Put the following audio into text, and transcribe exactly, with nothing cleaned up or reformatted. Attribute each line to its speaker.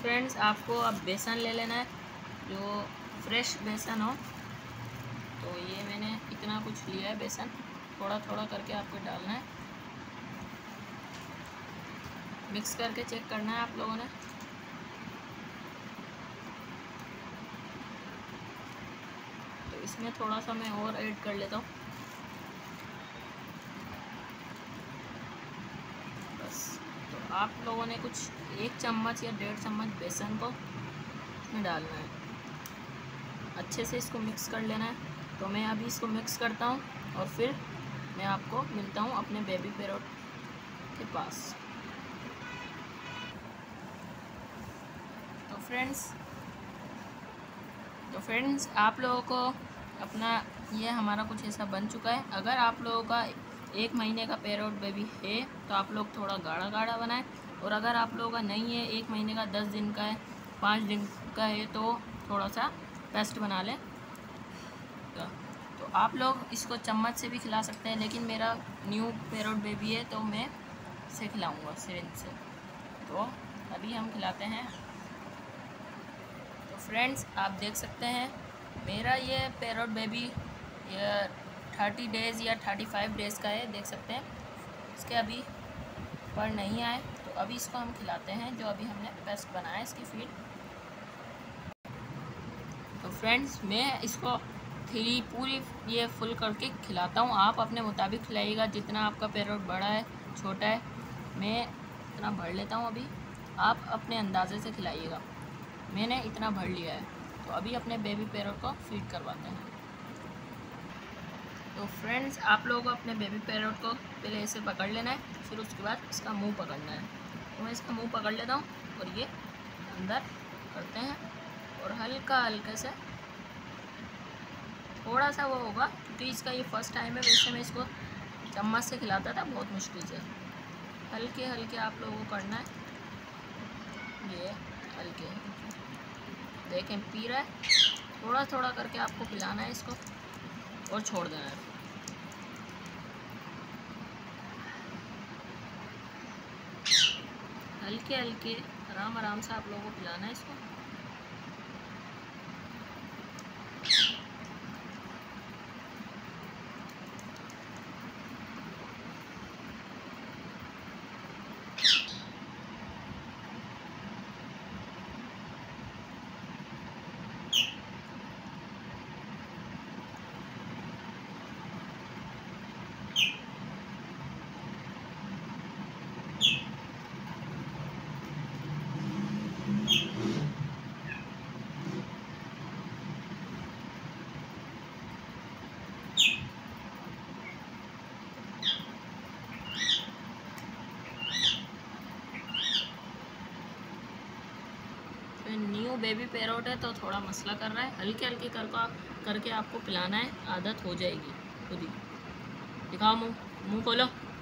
Speaker 1: Friends आपको अब बेसन ले लेना है, जो फ्रेश बेसन हो। तो ये मैंने इतना कुछ लिया है बेसन, थोड़ा थोड़ा करके आपको डालना है, मिक्स करके चेक करना है आप लोगों ने। तो इसमें थोड़ा सा मैं और ऐड कर लेता हूँ, बस। तो आप लोगों ने कुछ एक चम्मच या डेढ़ चम्मच बेसन को इसमें डालना है, अच्छे से इसको मिक्स कर लेना है। तो मैं अभी इसको मिक्स करता हूँ और फिर मैं आपको मिलता हूँ अपने बेबी पैरोट के पास। तो फ्रेंड्स तो फ्रेंड्स आप लोगों को अपना ये हमारा कुछ ऐसा बन चुका है। अगर आप लोगों का एक महीने का पैरोट बेबी है तो आप लोग थोड़ा गाढ़ा गाढ़ा बनाएं, और अगर आप लोगों का नहीं है, एक महीने का, दस दिन का है, पाँच दिन का है, तो थोड़ा सा पेस्ट बना लें। तो आप लोग इसको चम्मच से भी खिला सकते हैं, लेकिन मेरा न्यू पैरोट बेबी है तो मैं इसे खिलाऊँगा सिरिंज से। तो अभी हम खिलाते हैं। तो फ्रेंड्स आप देख सकते हैं मेरा ये पैरोट बेबी ये थर्टी डेज़ या थर्टी फाइव डेज़ का है, देख सकते हैं। इसके अभी पर नहीं आए, तो अभी इसको हम खिलाते हैं जो अभी हमने पेस्ट बनाया है इसकी फीड। तो फ्रेंड्स मैं इसको थ्री पूरी ये फुल करके खिलाता हूँ, आप अपने मुताबिक खिलाइएगा, जितना आपका पैरोट बड़ा है छोटा है, मैं इतना भर लेता हूँ अभी, आप अपने अंदाजे से खिलाइएगा। मैंने इतना भर लिया है, तो अभी अपने बेबी पैरोट को फीड करवाते हैं। तो फ्रेंड्स आप लोगों को अपने बेबी पैरोट को पहले ऐसे पकड़ लेना है, फिर उसके बाद इसका मुंह पकड़ना है। तो मैं इसका मुंह पकड़ लेता हूँ और ये अंदर करते हैं, और हल्का हल्के से थोड़ा सा वो होगा, क्योंकि इसका ये फर्स्ट टाइम है। वैसे मैं इसको चम्मच से खिलाता था बहुत मुश्किल से। हल्के हल्के आप लोगों को करना है, ये हल्के देखें पी रहा है, थोड़ा थोड़ा करके आपको पिलाना है इसको और छोड़ देना है। हल्के हल्के आराम आराम से आप लोगों को पिलाना है इसको। न्यू बेबी पैरोट है तो थोड़ा मसला कर रहा है, हल्के हल्के कर करके आपको पिलाना है, आदत हो जाएगी खुद ही। दिखाओ मुँह, मुँह खोलो।